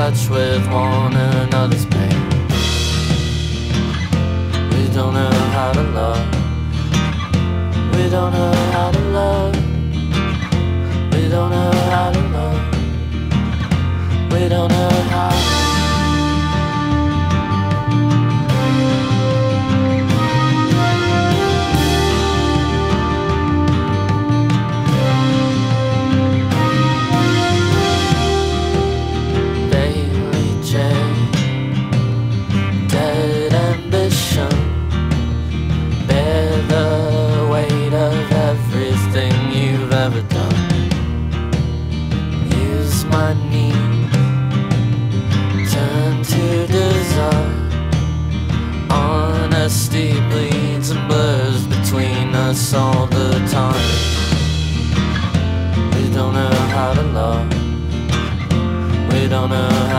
touch with one another's pain. We don't know how to love. We don't know how to love. We don't know how to love. We don't know how. Ever done. Use my knees, turn to desire. Honesty bleeds and blurs between us all the time. We don't know how to love. We don't know how